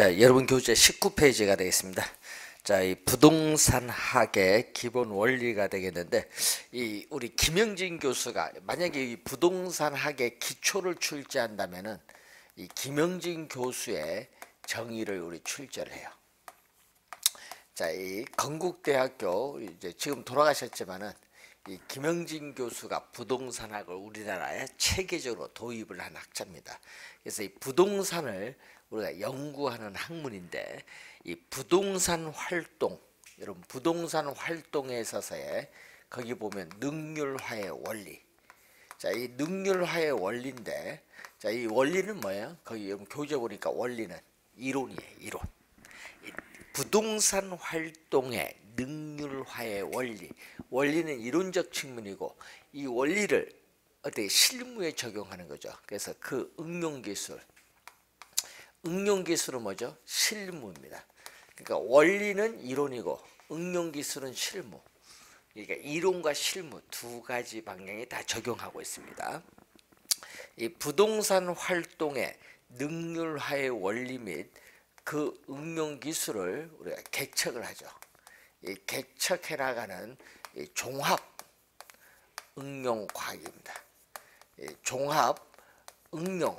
자, 여러분 교재 19페이지가 되겠습니다. 자, 이 부동산학의 기본 원리가 되겠는데, 이 우리 김영진 교수가 만약에 이 부동산학의 기초를 출제한다면은 이 김영진 교수의 정의를 우리 출제를 해요. 자, 이 건국대학교 이제 지금 돌아가셨지만은 이 김영진 교수가 부동산학을 우리나라에 체계적으로 도입을 한 학자입니다. 그래서 이 부동산을 우리가 연구하는 학문인데, 이 부동산 활동, 여러분 부동산 활동에 있어서의 거기 보면 능률화의 원리. 자, 이 능률화의 원리인데, 자, 이 원리는 뭐예요? 거기 여러분 교재 보니까 원리는 이론이에요, 이론. 부동산 활동의 능률화의 원리. 원리는 이론적 측면이고, 이 원리를 어떻게 실무에 적용하는 거죠. 그래서 그 응용기술. 응용기술은 뭐죠? 실무입니다. 그러니까 원리는 이론이고 응용기술은 실무. 그러니까 이론과 실무 두 가지 방향이 다 적용하고 있습니다. 이 부동산 활동의 능률화의 원리 및 그 응용기술을 우리가 개척을 하죠. 이 개척해 나가는 이 종합 응용과학입니다. 종합 응용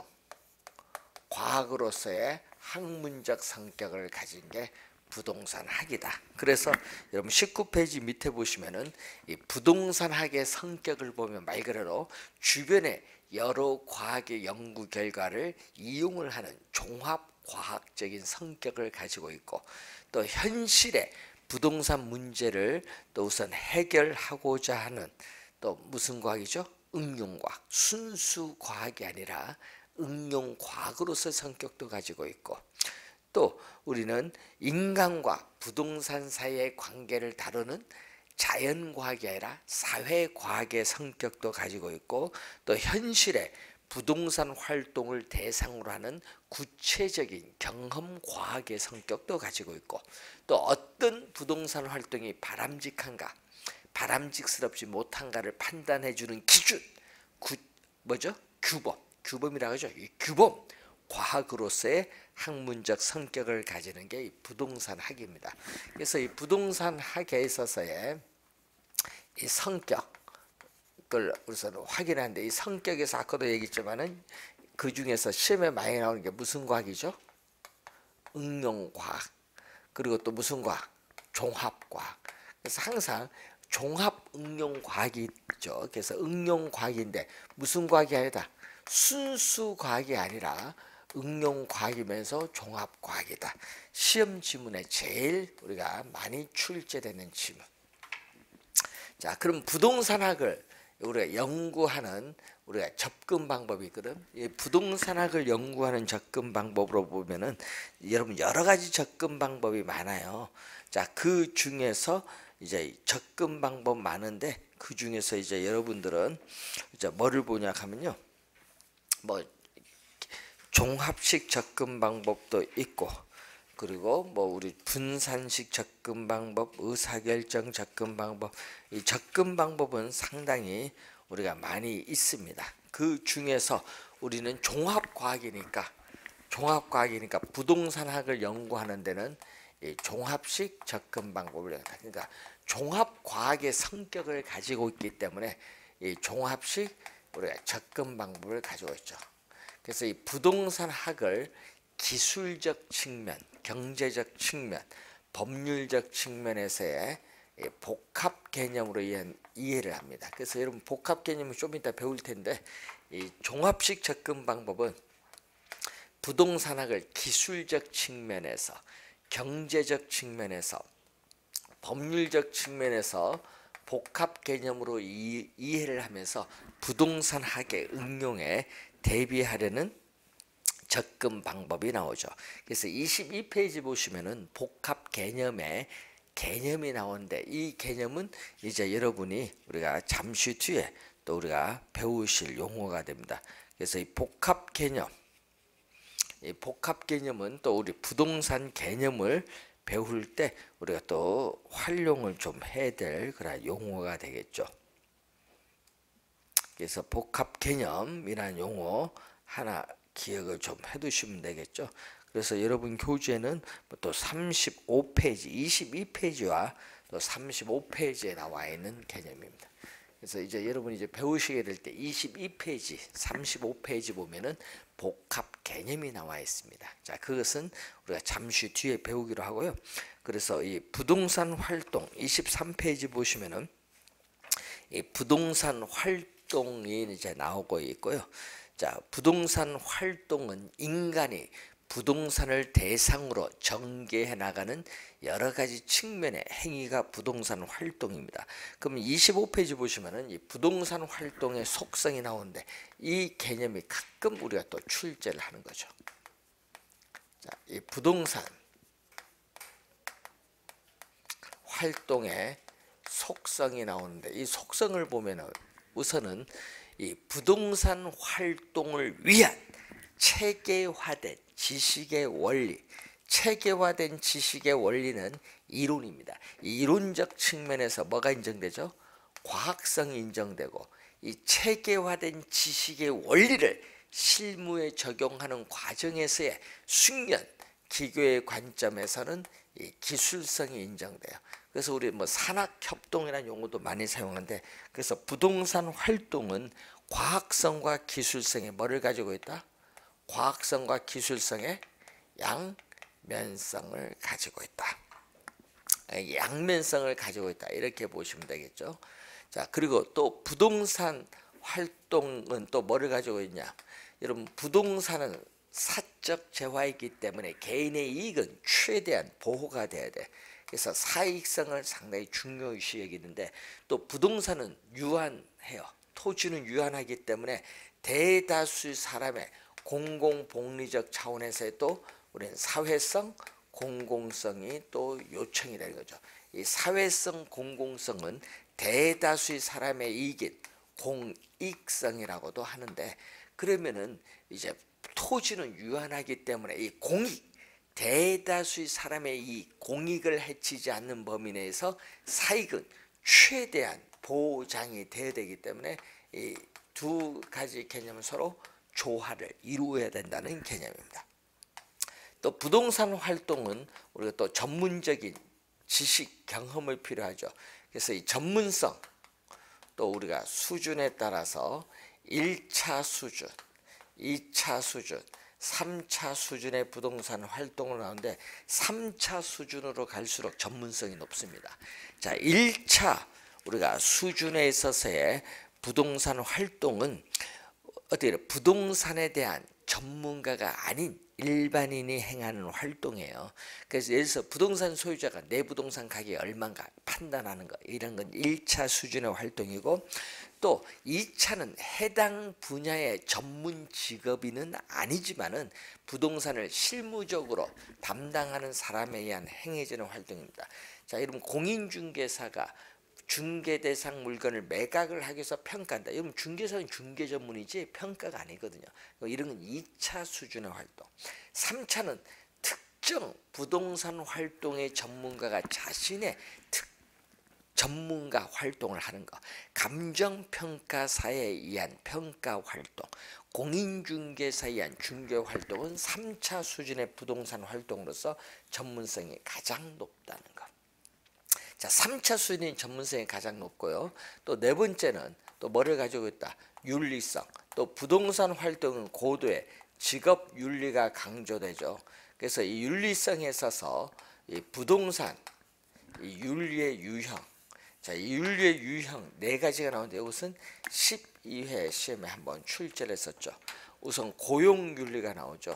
과학으로서의 학문적 성격을 가진 게 부동산학이다. 그래서 여러분 19페이지 밑에 보시면은 이 부동산학의 성격을 보면 말 그대로 주변의 여러 과학의 연구 결과를 이용을 하는 종합 과학적인 성격을 가지고 있고, 또 현실의 부동산 문제를 또 우선 해결하고자 하는 또 무슨 과학이죠? 응용과학. 순수 과학이 아니라 응용과학으로서 성격도 가지고 있고, 또 우리는 인간과 부동산 사이의 관계를 다루는 자연과학이 아니라 사회과학의 성격도 가지고 있고, 또 현실의 부동산 활동을 대상으로 하는 구체적인 경험과학의 성격도 가지고 있고, 또 어떤 부동산 활동이 바람직한가 바람직스럽지 못한가를 판단해주는 기준, 뭐죠? 규범이라고 하죠. 이 규범, 과학으로서의 학문적 성격을 가지는 게 이 부동산학입니다. 그래서 이 부동산학에 있어서의 이 성격을 우선 확인하는데, 이 성격에서 아까도 얘기했지만은 그 중에서 시험에 많이 나오는 게 무슨 과학이죠? 응용과학. 그리고 또 무슨 과학? 종합과학. 그래서 항상 종합 응용과학이 있죠. 그래서 응용과학인데 무슨 과학이 아니다? 순수 과학이 아니라 응용과학이면서 종합과학이다. 시험 지문에 제일 우리가 많이 출제되는 지문. 자, 그럼 부동산학을 우리가 연구하는 우리가 접근 방법이 있거든. 이 부동산학을 연구하는 접근 방법으로 보면은 여러분 여러 가지 접근 방법이 많아요. 자, 그 중에서 이제 접근 방법 많은데, 그 중에서 이제 여러분들은 이제 뭐를 보냐 하면요, 뭐 종합식 접근 방법도 있고, 그리고 뭐 우리 분산식 접근 방법, 의사결정 접근 방법, 이 접근 방법은 상당히 우리가 많이 있습니다. 그 중에서 우리는 종합과학이니까 부동산학을 연구하는 데는 이 종합식 접근 방법을 연구한다. 그러니까 종합과학의 성격을 가지고 있기 때문에 이 종합식 우리가 접근 방법을 가지고 있죠. 그래서 이 부동산학을 기술적 측면, 경제적 측면, 법률적 측면에서의 복합 개념으로 이해를 합니다. 그래서 여러분 복합 개념을 좀 이따 배울 텐데, 이 종합식 접근 방법은 부동산학을 기술적 측면에서, 경제적 측면에서, 법률적 측면에서 복합 개념으로 이해를 하면서 부동산학의 응용에 대비하려는 접근 방법이 나오죠. 그래서 22페이지 보시면은 복합 개념의 개념이 나오는데, 이 개념은 이제 여러분이 우리가 잠시 뒤에 또 우리가 배우실 용어가 됩니다. 그래서 이 복합 개념은 또 우리 부동산 개념을 배울 때 우리가 또 활용을 좀 해야 될 그런 용어가 되겠죠. 그래서 복합 개념이라는 용어 하나 기억을 좀 해두시면 되겠죠. 그래서 여러분 교재는 또 35페이지, 22페이지와 또 35페이지에 나와 있는 개념입니다. 그래서 이제 여러분이 이제 배우시게 될 때 22페이지, 35페이지 보면은 복합 개념이 나와 있습니다. 자, 그것은 우리가 잠시 뒤에 배우기로 하고요. 그래서 이 부동산 활동 23페이지 보시면은 이 부동산 활동이 이제 나오고 있고요. 자, 부동산 활동은 인간이 부동산을 대상으로 전개해 나가는 여러 가지 측면의 행위가 부동산 활동입니다. 그럼 25페이지 보시면은 이 부동산 활동의 속성이 나오는데 이 개념이 가끔 우리가 또 출제를 하는 거죠. 자, 이 부동산 활동의 속성이 나오는데 이 속성을 보면은 우선은 이 부동산 활동을 위한 체계화된 지식의 원리, 체계화된 지식의 원리는 이론입니다. 이 이론적 측면에서 뭐가 인정되죠? 과학성이 인정되고 이 체계화된 지식의 원리를 실무에 적용하는 과정에서의 숙련, 기교의 관점에서는 이 기술성이 인정돼요. 그래서 우리 뭐 산학협동이라는 용어도 많이 사용하는데 그래서 부동산 활동은 과학성과 기술성의 뭐를 가지고 있다? 과학성과 기술성의 양면성을 가지고 있다. 양면성을 가지고 있다. 이렇게 보시면 되겠죠. 자, 그리고 또 부동산 활동은 또 뭐를 가지고 있냐? 여러분 부동산은 사적 재화이기 때문에 개인의 이익은 최대한 보호가 돼야 돼. 그래서 사익성을 상당히 중요시 여기는데 또 부동산은 유한해요. 토지는 유한하기 때문에 대다수 사람의 공공복리적 차원에서의 또 우리는 사회성, 공공성이 또 요청이 되는 거죠. 이 사회성, 공공성은 대다수의 사람의 이익인 공익성이라고도 하는데 그러면은 이제 토지는 유한하기 때문에 이 공익, 대다수의 사람의 이 공익을 해치지 않는 범위 내에서 사익은 최대한 보장이 돼야 되기 때문에 이 두 가지 개념은 서로 조화를 이루어야 된다는 개념입니다. 또 부동산 활동은 우리가 또 전문적인 지식 경험을 필요하죠. 그래서 이 전문성 또 우리가 수준에 따라서 1차 수준, 2차 수준, 3차 수준의 부동산 활동을 하는데 3차 수준으로 갈수록 전문성이 높습니다. 자, 1차 우리가 수준에 있어서의 부동산 활동은 어떻게 부동산에 대한 전문가가 아닌 일반인이 행하는 활동이에요. 그래서 예를 들어서 부동산 소유자가 내 부동산 가격이 얼마인가 판단하는 거 이런 건 1차 수준의 활동이고 또 2차는 해당 분야의 전문 직업인은 아니지만은 부동산을 실무적으로 담당하는 사람에 의한 행해지는 활동입니다. 자, 여러분 공인중개사가 중개 대상 물건을 매각을 하기 위해서 평가한다. 여러분 중개사는 중개 전문이지 평가가 아니거든요. 이런 건 2차 수준의 활동. 3차는 특정 부동산 활동의 전문가가 자신의 전문가 활동을 하는 거. 감정평가사에 의한 평가 활동. 공인중개사에 의한 중개 활동은 3차 수준의 부동산 활동으로서 전문성이 가장 높다는 거. 자, 3차 수준의 전문성이 가장 높고요. 또 네 번째는 또 뭐를 가지고 있다? 윤리성. 또 부동산 활동은 고도의 직업 윤리가 강조되죠. 그래서 이 윤리성에 있어서 이 부동산 이 윤리의 유형. 자, 이 윤리의 유형 네 가지가 나오는데 이것은 12회 시험에 한번 출제를 했었죠. 우선 고용 윤리가 나오죠.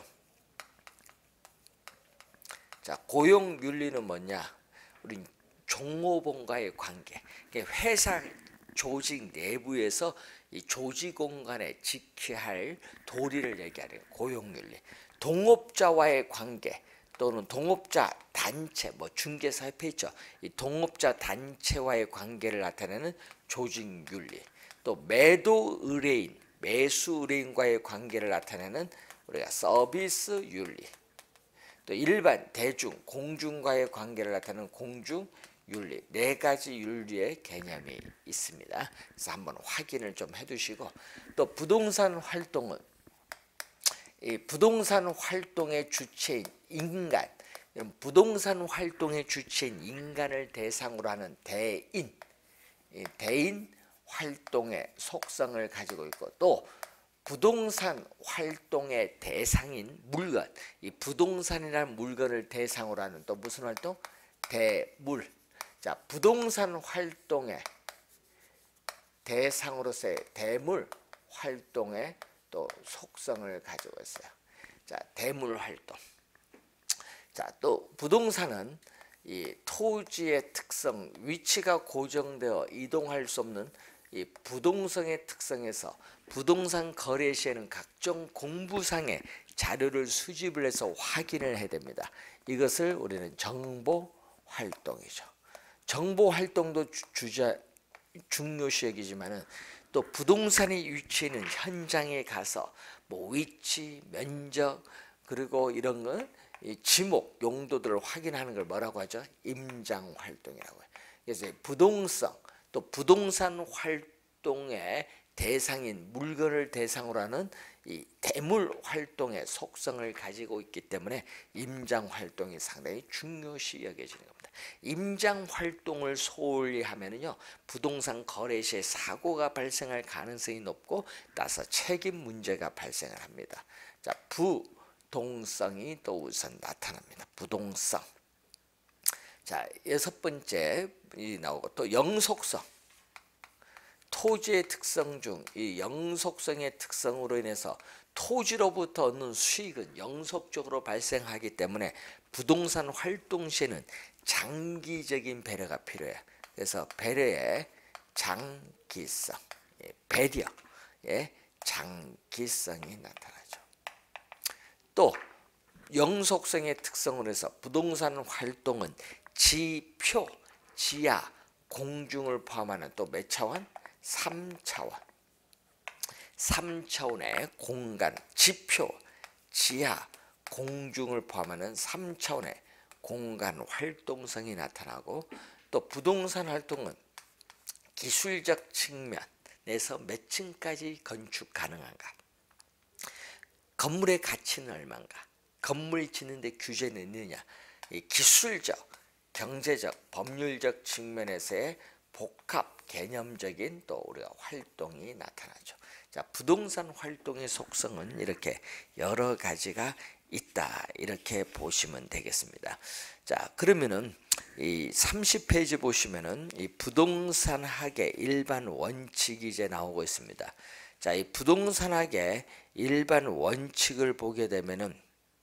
자, 고용 윤리는 뭐냐? 우리 종업원과의 관계, 회사 조직 내부에서 이 조직원 간에 지켜야 할 도리를 얘기하는 고용윤리. 동업자와의 관계 또는 동업자 단체, 뭐 중개사 협회 있죠. 이 동업자 단체와의 관계를 나타내는 조직윤리. 또 매도 의뢰인, 매수 의뢰인과의 관계를 나타내는 우리가 서비스 윤리. 또 일반 대중, 공중과의 관계를 나타내는 공중 윤리. 네 가지 윤리의 개념이 있습니다. 그래서 한번 확인을 좀 해두시고 또 부동산 활동은 이 부동산 활동의 주체인 인간, 부동산 활동의 주체인 인간을 대상으로 하는 대인, 이 대인 활동의 속성을 가지고 있고, 또 부동산 활동의 대상인 물건, 이 부동산이라는 물건을 대상으로 하는 또 무슨 활동? 대물. 자, 부동산 활동의 대상으로서의 대물 활동의 또 속성을 가지고 있어요. 자, 대물 활동. 자, 또 부동산은 이 토지의 특성, 위치가 고정되어 이동할 수 없는 이 부동성의 특성에서 부동산 거래 시에는 각종 공부상의 자료를 수집을 해서 확인을 해야 됩니다. 이것을 우리는 정보 활동이죠. 정보 활동도 중요시 여기지만은 또 부동산이 위치해 있는 현장에 가서 뭐 위치, 면적, 그리고 이런 건 이 지목, 용도들을 확인하는 걸 뭐라고 하죠? 임장 활동이라고 해요. 그래서 부동성, 또 부동산 활동의 대상인 물건을 대상으로 하는 이 대물 활동의 속성을 가지고 있기 때문에 임장 활동이 상당히 중요시 여겨지는 겁니다. 임장 활동을 소홀히 하면은요, 부동산 거래 시에 사고가 발생할 가능성이 높고, 따라서 책임 문제가 발생을 합니다. 자, 부동성이 또 우선 나타납니다. 부동성. 자, 6번째 이 나오고, 또 영속성. 토지의 특성 중 이 영속성의 특성으로 인해서 토지로부터 얻는 수익은 영속적으로 발생하기 때문에 부동산 활동 시에는 장기적인 배려가 필요해요. 그래서 배려의 장기성, 배려의 장기성이 나타나죠. 또 영속성의 특성으로 해서 부동산 활동은 지표, 지하, 공중을 포함하는 또 몇 차원? 3차원의 공간, 지표, 지하, 공중을 포함하는 3차원의 공간 활동성이 나타나고, 또 부동산 활동은 기술적 측면에서 몇 층까지 건축 가능한가, 건물의 가치는 얼마인가, 건물 짓는데 규제는 있느냐, 이 기술적, 경제적, 법률적 측면에서의 복합 개념적인 또 우리가 활동이 나타나죠. 자, 부동산 활동의 속성은 이렇게 여러 가지가 있다, 이렇게 보시면 되겠습니다. 자, 그러면은 이 30페이지 보시면은 이 부동산학의 일반 원칙이 이제 나오고 있습니다. 자, 이 부동산학의 일반 원칙을 보게 되면은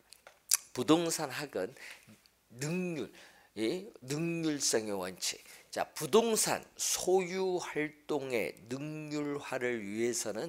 부동산학은 능률성의 원칙. 자, 부동산 소유 활동의 능률화를 위해서는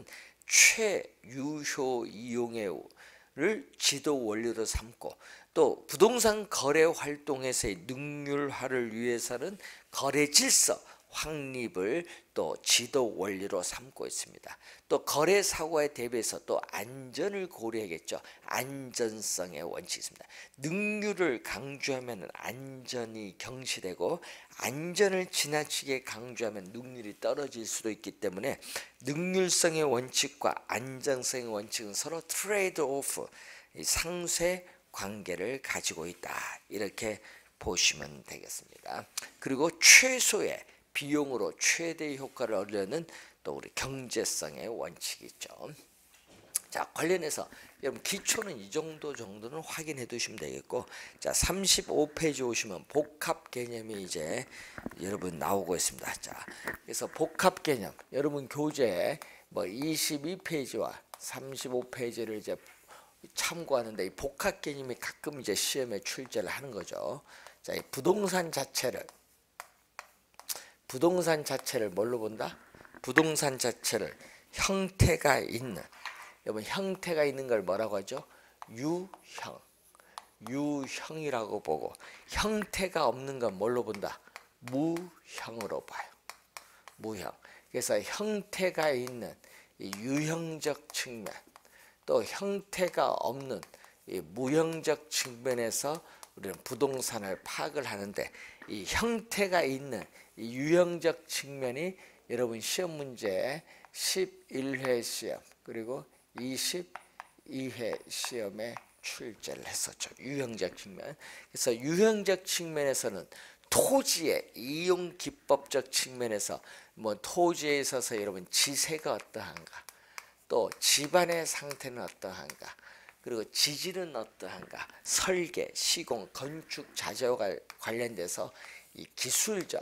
최유효 이용을 지도 원리로 삼고, 또 부동산 거래 활동에서의 능률화를 위해서는 거래 질서 확립을 또 지도 원리로 삼고 있습니다. 또 거래 사고에 대비해서 또 안전을 고려하겠죠. 안전성의 원칙이 있습니다. 능률을 강조하면 안전이 경시되고, 안전을 지나치게 강조하면 능률이 떨어질 수도 있기 때문에 능률성의 원칙과 안전성의 원칙은 서로 트레이드 오프, 상쇄 관계를 가지고 있다, 이렇게 보시면 되겠습니다. 그리고 최소의 비용으로 최대의 효과를 얻으려는 또 우리 경제성의 원칙이 있죠. 자, 관련해서 여러분 기초는 이 정도는 확인해 두시면 되겠고, 자, 35페이지 오시면 복합 개념이 이제 여러분 나오고 있습니다. 자, 그래서 복합 개념 여러분 교재 뭐 22페이지와 35페이지를 이제 참고하는데, 이 복합 개념이 가끔 이제 시험에 출제를 하는 거죠. 자, 이 부동산 자체를 뭘로 본다? 부동산 자체를 형태가 있는, 여러분 형태가 있는 걸 뭐라고 하죠? 유형이라고 보고, 형태가 없는 건 뭘로 본다? 무형으로 봐요. 무형. 그래서 형태가 있는 이 유형적 측면, 또 형태가 없는 이 무형적 측면에서 우리는 부동산을 파악을 하는데, 이 형태가 있는 이 유형적 측면이 여러분 시험 문제 11회 시험 그리고 22회 시험에 출제를 했었죠. 유형적 측면. 그래서 유형적 측면에서는 토지의 이용 기법적 측면에서 뭐 토지에 있어서 여러분 지세가 어떠한가, 또 집안의 상태는 어떠한가, 그리고 지질은 어떠한가, 설계, 시공, 건축, 자재와 관련돼서 이 기술적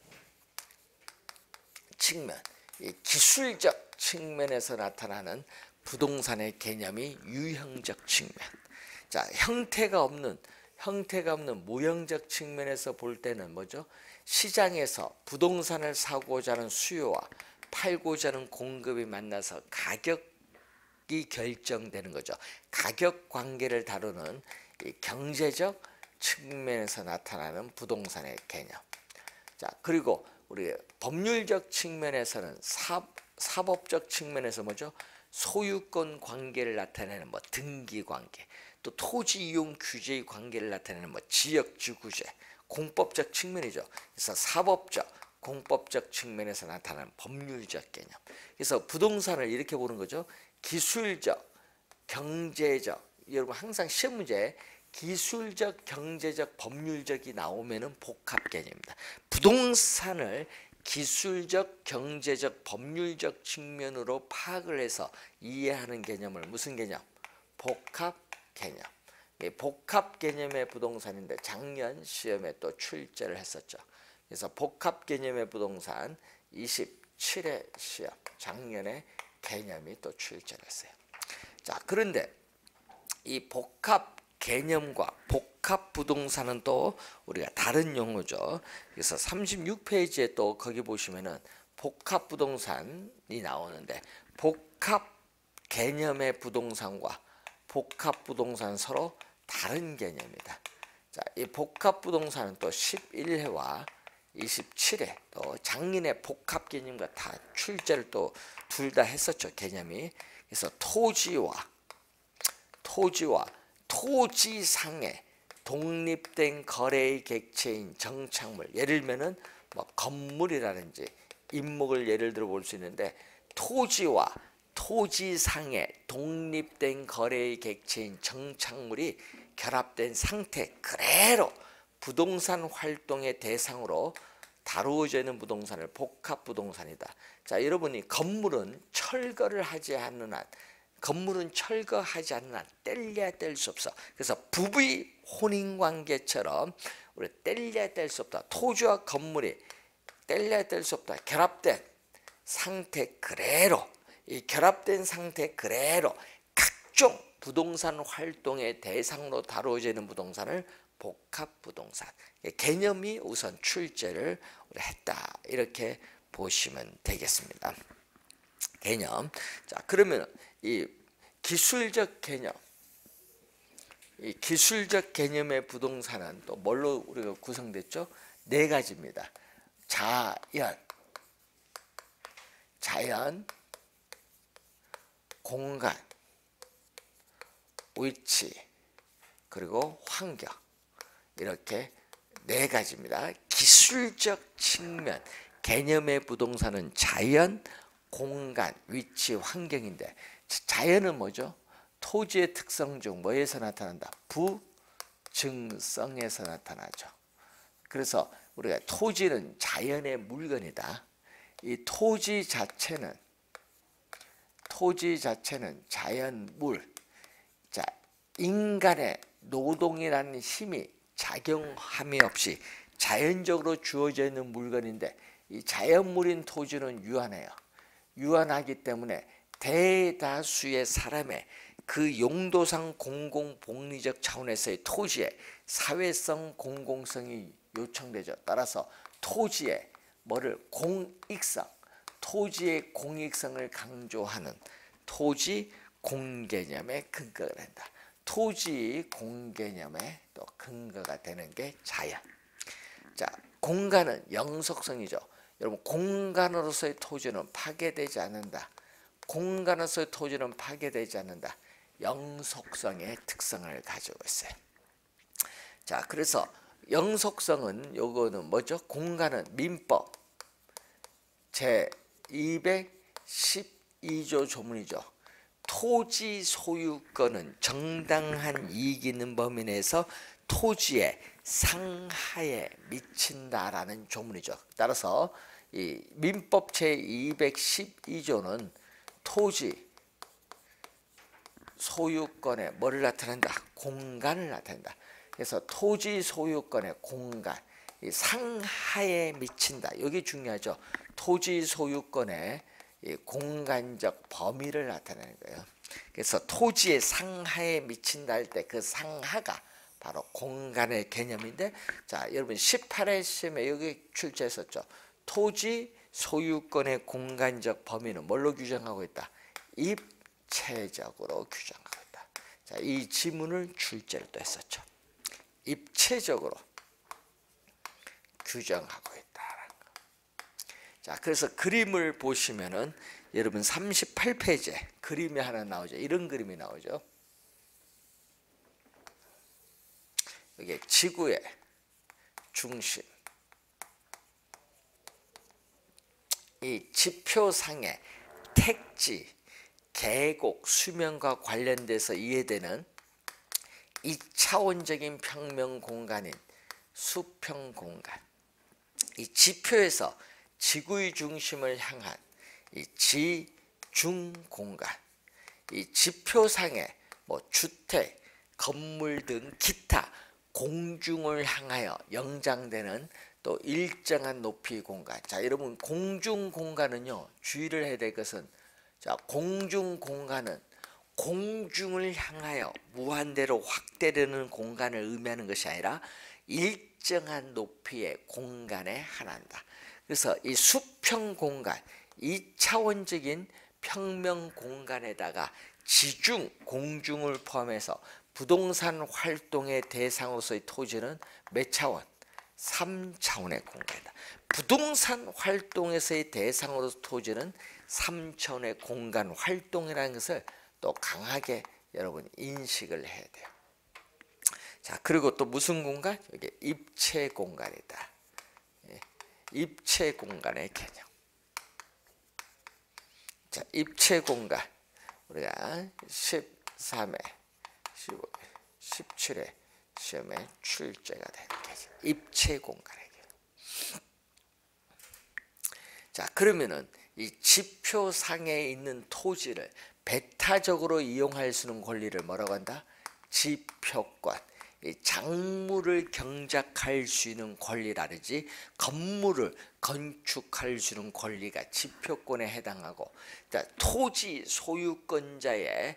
측면, 이 기술적 측면에서 나타나는 부동산의 개념이 유형적 측면. 자, 형태가 없는 모형적 측면에서 볼 때는 뭐죠? 시장에서 부동산을 사고자 하는 수요와 팔고자 하는 공급이 만나서 가격이 결정되는 거죠. 가격 관계를 다루는 이 경제적 측면에서 나타나는 부동산의 개념. 자, 그리고 우리 법률적 측면에서는 사법적 측면에서 뭐죠? 소유권 관계를 나타내는 뭐 등기 관계, 또 토지 이용 규제의 관계를 나타내는 뭐 지역지구제, 공법적 측면이죠. 그래서 사법적, 공법적 측면에서 나타나는 법률적 개념. 그래서 부동산을 이렇게 보는 거죠. 기술적, 경제적. 여러분 항상 시험 문제에 기술적, 경제적, 법률적이 나오면은 복합 개념입니다. 부동산을 기술적, 경제적, 법률적 측면으로 파악을 해서 이해하는 개념을 무슨 개념? 복합 개념. 복합 개념의 부동산인데 작년 시험에 또 출제를 했었죠. 그래서 복합 개념의 부동산 27회 시험, 작년에 개념이 또 출제를 했어요. 자, 그런데 이 복합 개념과 복합 부동산은 또 우리가 다른 용어죠. 그래서 36페이지에 또 거기 보시면은 복합 부동산이 나오는데, 복합 개념의 부동산과 복합 부동산 서로 다른 개념이다. 자, 이 복합 부동산은 또 11회와 27회 또 작년에 복합 개념과 다 출제를 또 둘 다 했었죠. 개념이. 그래서 토지상의 독립된 거래의 객체인 정착물, 예를 들면은 뭐 건물이라든지 임목을 예를 들어 볼 수 있는데, 토지와 토지상의 독립된 거래의 객체인 정착물이 결합된 상태 그대로 부동산 활동의 대상으로 다루어져 있는 부동산을 복합 부동산이다. 자, 여러분이 건물은 철거하지 않는 한 뗄래야 뗄 수 없어. 그래서 부부의 혼인관계처럼 우리 뗄래야 뗄 수 없다. 토지와 건물이 뗄래야 뗄 수 없다. 결합된 상태 그대로, 이 결합된 상태 그대로 각종 부동산 활동의 대상으로 다루어져 있는 부동산을 복합 부동산, 개념이 우선 출제를 했다. 이렇게 보시면 되겠습니다. 개념. 자, 그러면 이 기술적 개념, 이 기술적 개념의 부동산은 또 뭘로 우리가 구성됐죠? 네 가지입니다. 자연, 공간, 위치, 그리고 환경, 이렇게 네 가지입니다. 기술적 측면 개념의 부동산은 자연, 공간, 위치, 환경인데, 자연은 뭐죠? 토지의 특성 중 뭐에서 나타난다? 부증성에서 나타나죠. 그래서 우리가 토지는 자연의 물건이다. 이 토지 자체는 자연물. 자, 인간의 노동이라는 힘이 작용함이 없이 자연적으로 주어져 있는 물건인데, 이 자연물인 토지는 유한해요. 유한하기 때문에 대다수의 사람의 그 용도상 공공복리적 차원에서의 토지의 사회성 공공성이 요청되죠. 따라서 토지의 토지의 공익성을 강조하는 토지 공개념의 근거가 된다. 토지 공개념의 또 근거가 되는 게 자연. 자, 공간은 영속성이죠. 여러분, 공간으로서의 토지는 파괴되지 않는다. 영속성의 특성을 가지고 있어요. 자, 그래서 영속성은 요거는 뭐죠? 공간은 민법 제 212조 조문이죠. 토지 소유권은 정당한 이익 있는 범위 내에서 토지의 상하에 미친다라는 조문이죠. 따라서 이 민법 제212조는 토지 소유권의 뭐를 나타낸다? 공간을 나타낸다. 그래서 토지 소유권의 공간, 이 상하에 미친다. 여기 중요하죠. 토지 소유권의 이 공간적 범위를 나타내는 거예요. 그래서 토지의 상하에 미친다 할 때 그 상하가 바로 공간의 개념인데, 자 여러분 18회 시험에 여기 출제했었죠. 토지 소유권의 공간적 범위는 뭘로 규정하고 있다? 입체적으로 규정하고 있다. 자, 이 지문을 출제를 또 했었죠. 입체적으로 규정하고 있다라는 거. 자, 그래서 그림을 보시면은 여러분 38페이지에 그림이 하나 나오죠. 이런 그림이 나오죠. 이게 지구의 중심, 이 지표상의 택지, 계곡, 수면과 관련돼서 이해되는 2차원적인 평면 공간인 수평 공간, 이 지표에서 지구의 중심을 향한 이 지중 공간, 이 지표상의 뭐 주택, 건물 등 기타 공중을 향하여 영장되는 또 일정한 높이 공간. 자, 여러분 공중 공간은요, 주의를 해야 될 것은, 자, 공중 공간은 공중을 향하여 무한대로 확대되는 공간을 의미하는 것이 아니라 일정한 높이의 공간에 한한다. 그래서 이 수평 공간, 2차원적인 평면 공간에다가 지중, 공중을 포함해서 부동산 활동의 대상으로서의 토지는 몇 차원? 3차원의 공간이다. 부동산 활동에서의 대상으로서 토지는 3차원의 공간 활동이라는 것을 또 강하게 여러분 인식을 해야 돼요. 자, 그리고 또 무슨 공간? 이게 입체 공간이다. 입체 공간의 개념. 자, 입체 공간 우리가 13회, 15회, 17회 시험에 출제가 되는 개념. 입체 공간의 개념. 자, 그러면은 이 지표상에 있는 토지를 배타적으로 이용할 수 있는 권리를 뭐라고 한다? 지표권. 이 작물을 경작할 수 있는 권리라든지 건물을 건축할 수 있는 권리가 지표권에 해당하고, 자, 토지 소유권자의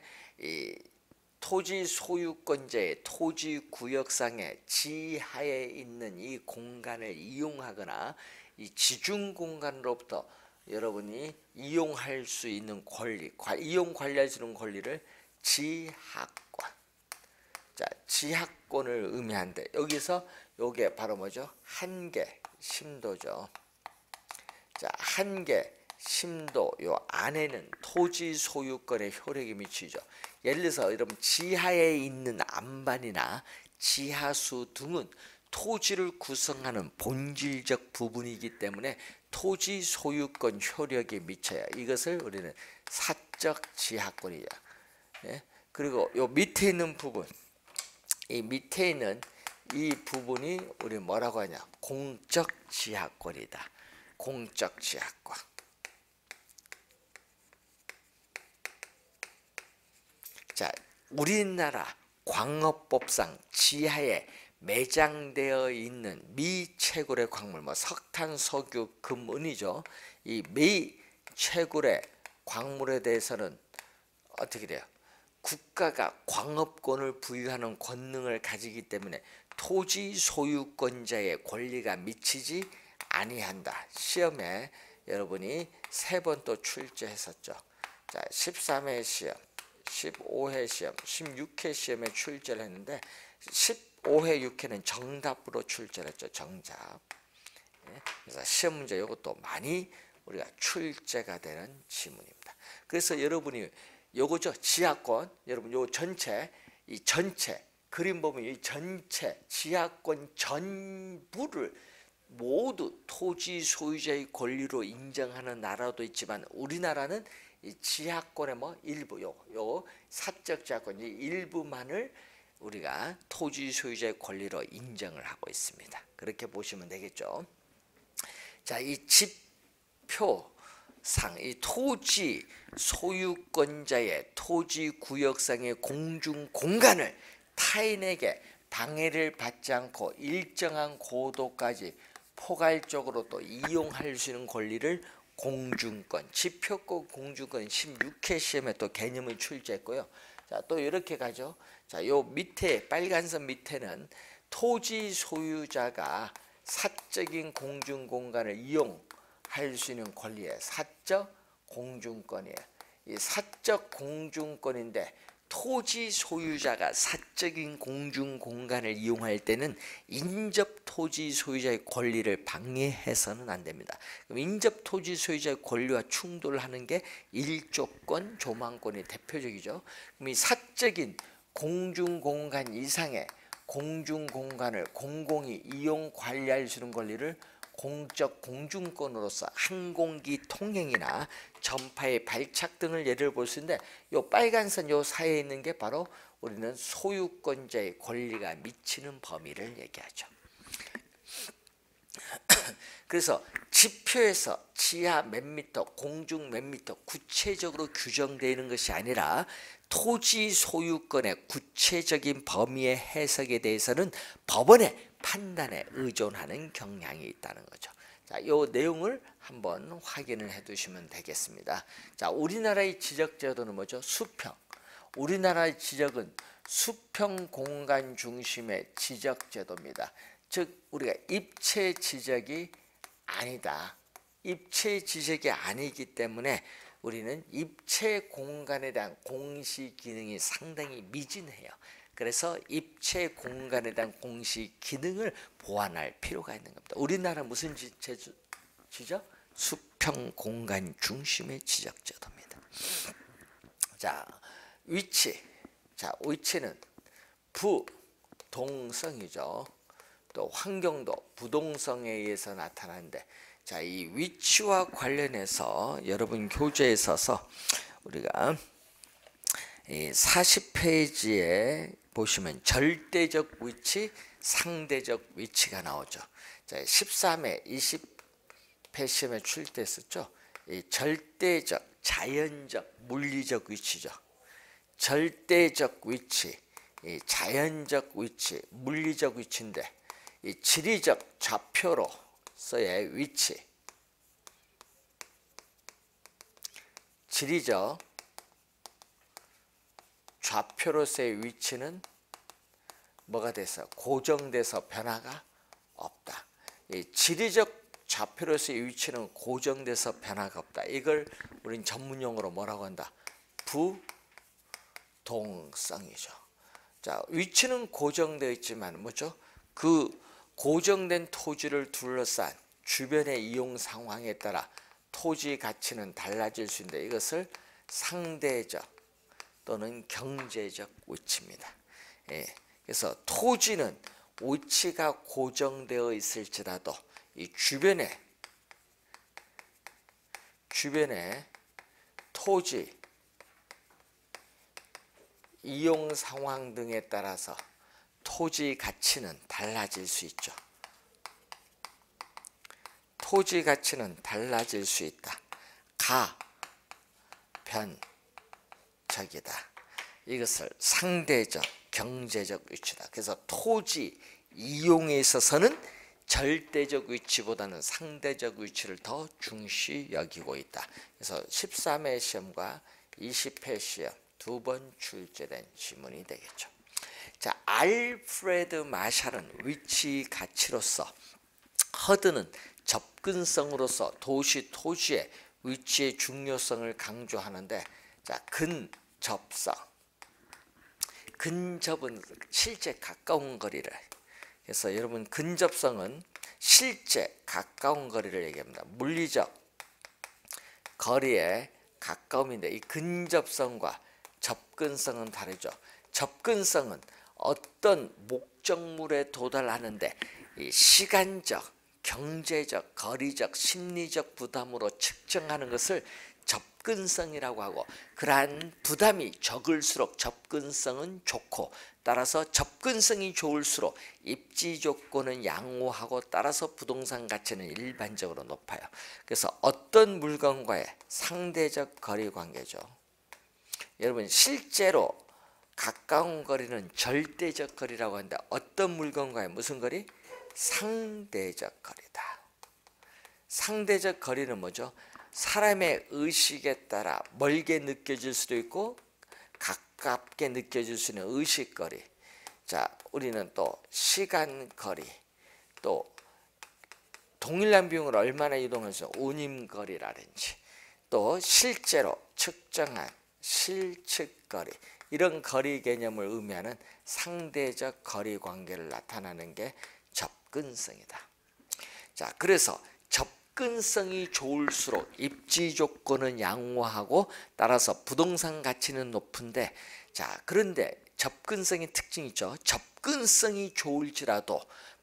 토지 구역상의 지하에 있는 이 공간을 이용하거나 이 지중 공간으로부터 여러분이 이용할 수 있는 권리, 이용 관리할 수 있는 권리를 지하권. 자, 지하권을 의미하는데 여기서 요게 바로 뭐죠? 한계 심도죠. 자, 한계 심도 요 안에는 토지 소유권의 효력이 미치죠. 예를 들어서 여러분 지하에 있는 안반이나 지하수 등은 토지를 구성하는 본질적 부분이기 때문에 토지 소유권 효력이 미쳐요. 이것을 우리는 사적 지하권이죠. 예? 그리고 요 밑에 있는 부분, 이 밑에 있는 이 부분이 우리 뭐라고 하냐? 공적 지하권이다. 공적 지하권. 자, 우리나라 광업법상 지하에 매장되어 있는 미채굴의 광물, 뭐 석탄, 석유, 금, 은이죠. 이 미채굴의 광물에 대해서는 어떻게 돼요? 국가가 광업권을 부여하는 권능을 가지기 때문에 토지 소유권자의 권리가 미치지 아니한다. 시험에 여러분이 3번 또 출제했었죠. 자, 13회 시험, 15회 시험, 16회 시험에 출제를 했는데 15회, 6회는 정답으로 출제를 했죠. 정답. 그래서 시험 문제 이것도 많이 우리가 출제가 되는 지문입니다. 그래서 여러분이 요거죠. 지하권. 여러분 요 전체, 이 전체 그림 보면 이 전체 지하권 전부를 모두 토지 소유자의 권리로 인정하는 나라도 있지만 우리나라는 이 지하권의 뭐 일부 요 사적 지하권 이 일부만을 우리가 토지 소유자의 권리로 인정을 하고 있습니다. 그렇게 보시면 되겠죠. 자, 이 지표상 이 토지 소유권자의 토지 구역상의 공중 공간을 타인에게 방해를 받지 않고 일정한 고도까지 포괄적으로 또 이용할 수 있는 권리를 공중권, 지표권 공중권 16회 시험에 또 개념을 출제했고요. 자, 또 이렇게 가죠. 자, 요 밑에 빨간 선 밑에는 토지 소유자가 사적인 공중 공간을 이용할 수 있는 권리의 사적 공중권이에요. 이 사적 공중권인데 토지 소유자가 사적인 공중 공간을 이용할 때는 인접 토지 소유자의 권리를 방해해서는 안 됩니다. 그럼 인접 토지 소유자의 권리와 충돌하는 게 일조권, 조망권의 대표적이죠. 그럼 이 사적인 공중 공간 이상의 공중 공간을 공공이 이용 관리할 수 있는 권리를 공적 공중권으로서 항공기 통행이나 전파의 발착 등을 예를 볼 수 있는데 요 빨간 선 요 사이에 있는 게 바로 우리는 소유권자의 권리가 미치는 범위를 얘기하죠. 그래서 지표에서 지하 몇 미터, 공중 몇 미터 구체적으로 규정되어 있는 것이 아니라 토지 소유권의 구체적인 범위의 해석에 대해서는 법원의 판단에 의존하는 경향이 있다는 거죠. 자, 이 내용을 한번 확인을 해 두시면 되겠습니다. 자, 우리나라의 지적 제도는 뭐죠? 수평. 우리나라의 지적은 수평 공간 중심의 지적 제도입니다. 즉 우리가 입체 지적이 아니다. 입체 지적이 아니기 때문에 우리는 입체 공간에 대한 공시 기능이 상당히 미진해요. 그래서 입체 공간에 대한 공시 기능을 보완할 필요가 있는 겁니다. 우리나라 무슨 지적? 수평 공간 중심의 지적 제도입니다. 자, 위치. 자, 위치는 부동성이죠. 또 환경도 부동성에 의해서 나타나는데, 자, 이 위치와 관련해서 여러분 교재에 있어서 우리가 이 40페이지에 보시면 절대적 위치, 상대적 위치가 나오죠. 자, 13회 20회 시험에 출제했었죠. 이 절대적, 자연적, 물리적 위치죠. 절대적 위치, 이 자연적 위치, 물리적 위치인데 이 지리적 좌표로서의 위치, 지리적 좌표로서의 위치는 뭐가 돼서 고정돼서 변화가 없다. 이 지리적 좌표로서의 위치는 고정돼서 변화가 없다. 이걸 우린 전문용어로 뭐라고 한다? 부동성이죠. 자, 위치는 고정되어 있지만 뭐죠? 그 고정된 토지를 둘러싼 주변의 이용 상황에 따라 토지 가치는 달라질 수 있는데 이것을 상대적 또는 경제적 위치입니다. 예, 그래서 토지는 위치가 고정되어 있을지라도 이 주변에 토지 이용 상황 등에 따라서 토지 가치는 달라질 수 있죠. 토지 가치는 달라질 수 있다. 가변적이다. 이것을 상대적, 경제적 위치다. 그래서 토지 이용에 있어서는 절대적 위치보다는 상대적 위치를 더 중시 여기고 있다. 그래서 13회 시험과 20회 시험 두 번 출제된 지문이 되겠죠. 자, 알프레드 마샬은 위치 가치로서, 허드는 접근성으로서 도시 토지의 위치의 중요성을 강조하는데, 자, 근접성. 근접은 실제 가까운 거리를. 그래서 여러분 근접성은 실제 가까운 거리를 얘기합니다. 물리적 거리의 가까움인데 이 근접성과 접근성은 다르죠. 접근성은 어떤 목적물에 도달하는데 이 시간적, 경제적, 거리적, 심리적 부담으로 측정하는 것을 접근성이라고 하고, 그러한 부담이 적을수록 접근성은 좋고, 따라서 접근성이 좋을수록 입지 조건은 양호하고, 따라서 부동산 가치는 일반적으로 높아요. 그래서 어떤 물건과의 상대적 거리 관계죠. 여러분, 실제로 가까운 거리는 절대적 거리라고 하는데, 어떤 물건과의 무슨 거리? 상대적 거리다. 상대적 거리는 뭐죠? 사람의 의식에 따라 멀게 느껴질 수도 있고 가깝게 느껴질 수 있는 의식거리. 자, 우리는 또 시간거리, 또 동일한 비용을 얼마나 이동해서 운임거리라든지, 또 실제로 측정한 실측거리, 이런 거리 개념을 의미하는 상대적 거리 관계를 나타나는 게 접근성이다. 자, 그래서 접근성이 좋을수록 입지 조건은 양호하고, 따라서 부동산 가치는 높은데, 자, 그런데 접근성의 특징이 있죠. 접근성이 좋을지라도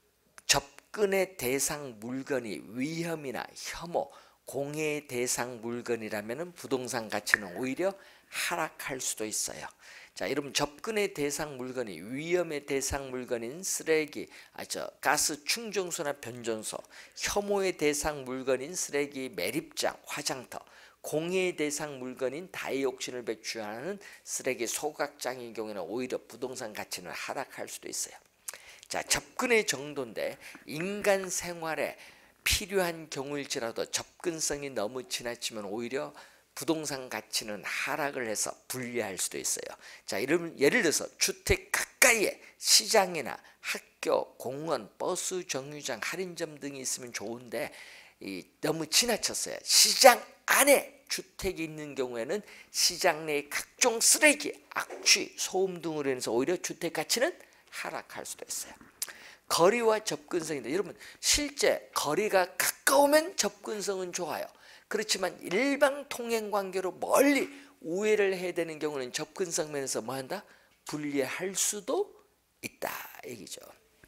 접근의 대상 물건이 위험이나 혐오, 공해의 대상 물건이라면 부동산 가치는 오히려 하락할 수도 있어요. 자, 여러분, 접근의 대상 물건이 위험의 대상 물건인 쓰레기, 가스 충전소나 변전소, 혐오의 대상 물건인 쓰레기 매립장, 화장터, 공해의 대상 물건인 다이옥신을 배출하는 쓰레기 소각장의 경우에는 오히려 부동산 가치는 하락할 수도 있어요. 자, 접근의 정도인데 인간 생활에 필요한 경우일지라도 접근성이 너무 지나치면 오히려 부동산 가치는 하락을 해서 불리할 수도 있어요. 자, 예를 들어서 주택 가까이에 시장이나 학교, 공원, 버스 정류장, 할인점 등이 있으면 좋은데 너무 지나쳤어요. 시장 안에 주택이 있는 경우에는 시장 내의 각종 쓰레기, 악취, 소음 등으로 인해서 오히려 주택 가치는 하락할 수도 있어요. 거리와 접근성인데, 여러분, 실제 거리가 가까우면 접근성은 좋아요. 그렇지만 일방 통행 관계로 멀리 우회를 해야 되는 경우는 접근성 면에서 뭐한다? 불리할 수도 있다 얘기죠.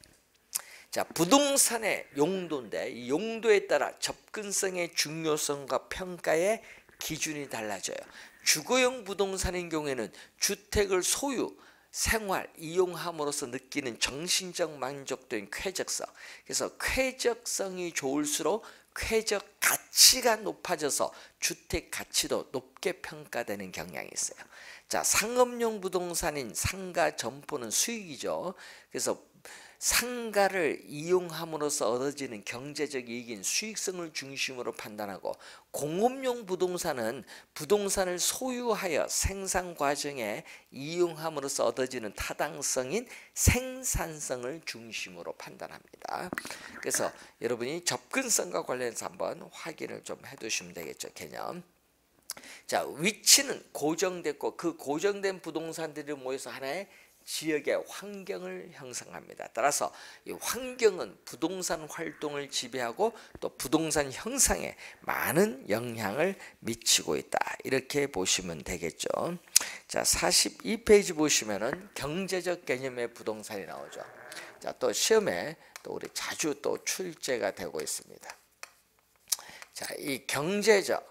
자, 부동산의 용도인데 이 용도에 따라 접근성의 중요성과 평가의 기준이 달라져요. 주거용 부동산인 경우에는 주택을 소유, 생활, 이용함으로써 느끼는 정신적 만족도인 쾌적성, 그래서 쾌적성이 좋을수록 쾌적 가치가 높아져서 주택 가치도 높게 평가되는 경향이 있어요. 자, 상업용 부동산인 상가 점포는 수익이죠. 그래서 상가를 이용함으로써 얻어지는 경제적 이익인 수익성을 중심으로 판단하고, 공업용 부동산은 부동산을 소유하여 생산 과정에 이용함으로써 얻어지는 타당성인 생산성을 중심으로 판단합니다. 그래서 여러분이 접근성과 관련해서 한번 확인을 좀 해두시면 되겠죠. 개념. 자, 위치는 고정됐고 그 고정된 부동산들이 모여서 하나의 지역의 환경을 형성합니다. 따라서 이 환경은 부동산 활동을 지배하고 또 부동산 형성에 많은 영향을 미치고 있다. 이렇게 보시면 되겠죠. 자, 42페이지 보시면은 경제적 개념의 부동산이 나오죠. 자, 또 시험에 또 우리 자주 또 출제가 되고 있습니다. 자, 이 경제적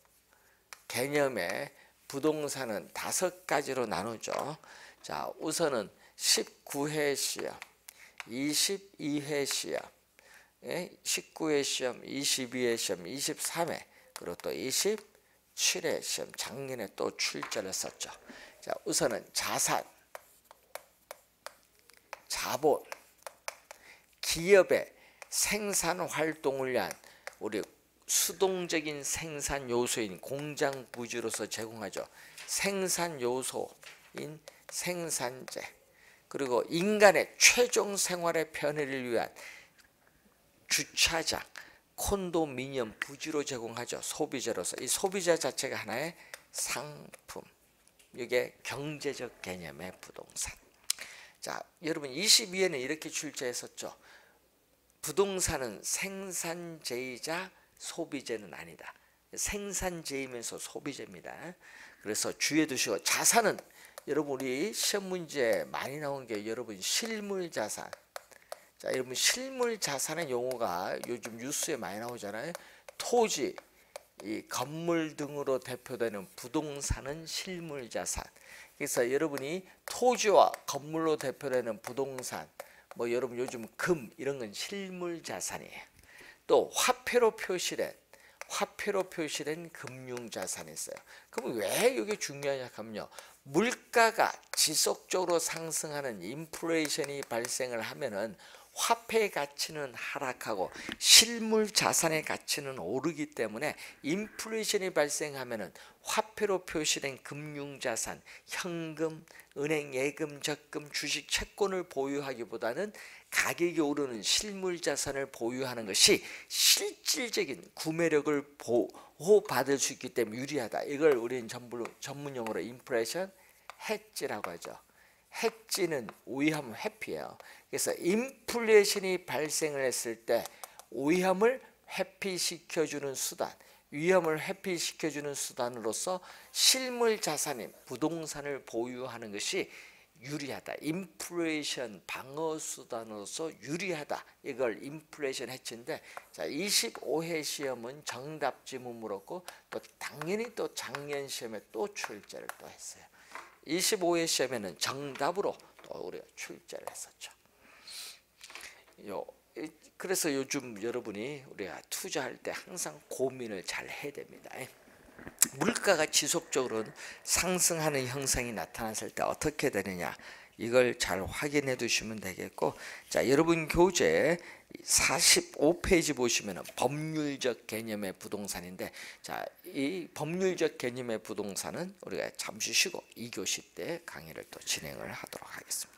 개념의 부동산은 5가지로 나누죠. 자, 우선은 19회 시험, 22회 시험, 19회 시험, 22회 시험, 23회, 그리고 또 27회 시험, 작년에 또 출제를 했었죠. 자, 우선은 자산, 자본, 기업의 생산 활동을 위한 우리 수동적인 생산 요소인 공장 부지로서 제공하죠. 생산 요소인 생산재, 그리고 인간의 최종 생활의 편의를 위한 주차장, 콘도미니엄 부지로 제공하죠. 소비재로서. 이 소비재 자체가 하나의 상품. 이게 경제적 개념의 부동산. 자, 여러분 22회는 이렇게 출제했었죠. 부동산은 생산재이자 소비재는 아니다. 생산재이면서 소비재입니다. 그래서 주의해 두시고, 자산은 여러분 우리 시험 문제 많이 나온 게 여러분 실물자산. 자, 여러분 실물자산의 용어가 요즘 뉴스에 많이 나오잖아요. 토지, 이 건물 등으로 대표되는 부동산은 실물자산. 그래서 여러분이 토지와 건물로 대표되는 부동산, 뭐 여러분 요즘 금 이런 건 실물자산이에요. 또 화폐로 표시된 금융자산이 있어요. 그럼 왜 이게 중요하냐 하면요, 물가가 지속적으로 상승하는 인플레이션이 발생을 하면은 화폐의 가치는 하락하고 실물 자산의 가치는 오르기 때문에 인플레이션이 발생하면은 화폐로 표시된 금융자산, 현금, 은행 예금, 적금, 주식, 채권을 보유하기보다는 가격이 오르는 실물 자산을 보유하는 것이 실질적인 구매력을 보호받을 수 있기 때문에 유리하다. 이걸 우리는 전문용어로 인플레이션 해지라고 하죠. 해지는 오이하면 회피예요. 그래서 인플레이션이 발생을 했을 때 오이함을 회피시켜주는 수단, 위험을 회피시켜주는 수단으로서 실물 자산인 부동산을 보유하는 것이 유리하다. 인플레이션 방어 수단으로서 유리하다. 이걸 인플레이션 해치인데, 자 25회 시험은 정답 지문 물었고 또 당연히 또 작년 시험에 또 출제를 또 했어요. 25회 시험에는 정답으로 또 우리가 출제를 했었죠. 그래서 요즘 여러분이 우리가 투자할 때 항상 고민을 잘 해야 됩니다. 물가가 지속적으로 상승하는 형상이 나타났을 때 어떻게 되느냐, 이걸 잘 확인해 두시면 되겠고, 자 여러분 교재 45페이지 보시면 법률적 개념의 부동산인데, 자 이 법률적 개념의 부동산은 우리가 잠시 쉬고 2교시 때 강의를 또 진행을 하도록 하겠습니다.